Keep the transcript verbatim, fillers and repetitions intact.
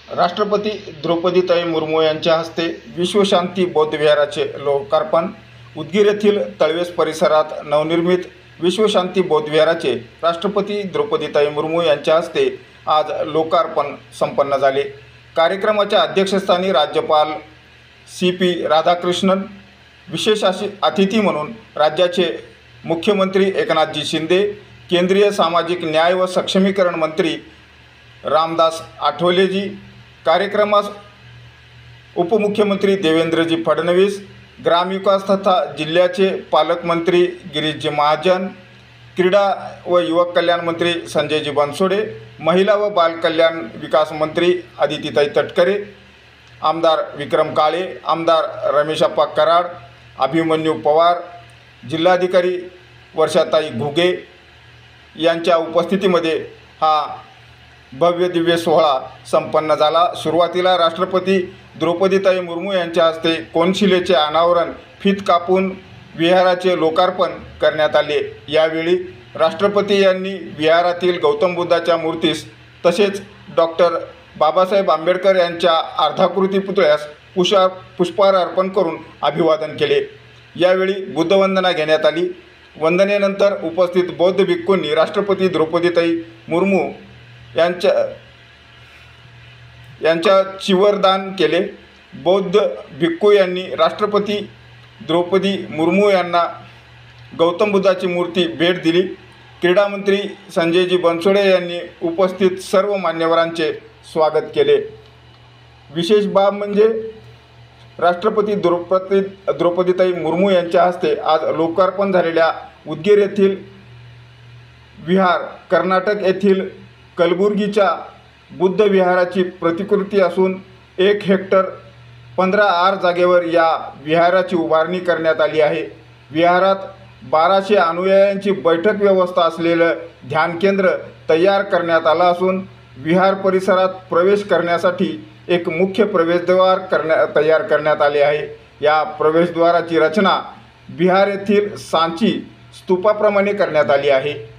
राष्ट्रपती द्रौपदीताई मुर्मू यांच्या हस्ते विश्वशांती बौद्ध विहाराचे लोकार्पण। उदगीर येथील तळवेस परिसरात नवनिर्मित विश्वशांती बौद्ध विहाराचे राष्ट्रपती द्रौपदीताई मुर्मू यांच्या हस्ते आज लोकार्पण संपन्न झाले। कार्यक्रमाच्या अध्यक्षस्थानी राज्यपाल सी पी राधाकृष्णन, विशेष अतिथी म्हणून राज्याचे मुख्यमंत्री एकनाथजी शिंदे, केंद्रीय सामाजिक न्याय व सक्षमीकरण मंत्री रामदास आठवलेजी, कार्यक्रमास उपमुख्यमंत्री देवेंद्रजी फडणवीस, ग्रामविकास तथा जिल्ह्याचे पालकमंत्री गिरीशजी महाजन, क्रीडा व युवक कल्याण मंत्री संजयजी बनसोडे, महिला व बाल कल्याण विकास मंत्री अदितीताई तटकरे, आमदार विक्रम काळे, आमदार रमेशप्पा कराड, अभिमन्यू पवार, जिल्हाधिकारी वर्षाताई घुगे यांच्या उपस्थितीमध्ये हा भव्य दिव्य सोहळा संपन्न झाला। सुरुवातीला राष्ट्रपती द्रौपदीताई मुर्मू यांच्या हस्ते कोनशिलेचे अनावरण, फीत कापून विहाराचे लोकार्पण करण्यात आले। यावेळी राष्ट्रपती यांनी विहारातील गौतम बुद्धाच्या मूर्तीस तसेच डॉक्टर बाबासाहेब आंबेडकर यांच्या अर्धाकृती पुतळ्यास पुष्पा पुष्पहार अर्पण करून अभिवादन केले। यावेळी बुद्धवंदना घेण्यात आली। वंदनेनंतर उपस्थित बौद्ध भिक्खूंनी राष्ट्रपती द्रौपदीताई मुर्मू यांच्या यांच्या चिवरदान केले। बौद्ध भिक्खू यांनी राष्ट्रपती द्रौपदी मुर्मू यांना गौतम बुद्धाची मूर्ती भेट दिली। क्रीडा मंत्री संजयजी बनसोडे यांनी उपस्थित सर्व मान्यवरांचे स्वागत केले। विशेष बाब म्हणजे राष्ट्रपती द्रौपदी द्रौपदीताई मुर्मू यांच्या हस्ते आज लोकार्पण झालेल्या उदगीर येथील विहार कर्नाटक येथील कलबुर्गीच्या बुद्ध विहाराची प्रतिकृती असून एक हेक्टर पंधरा आर जागेवर या विहाराची उभारणी करण्यात आली आहे। विहारात बाराशे अनुयायांची बैठक व्यवस्था असलेलं ध्यान केंद्र तयार करण्यात आलं असून विहार परिसरात प्रवेश करण्यासाठी एक मुख्य प्रवेशद्वार करण्या तयार करण्यात आले आहे। या प्रवेशद्वाराची रचना बिहार येथील सांची स्तूपाप्रमाणे करण्यात आली आहे।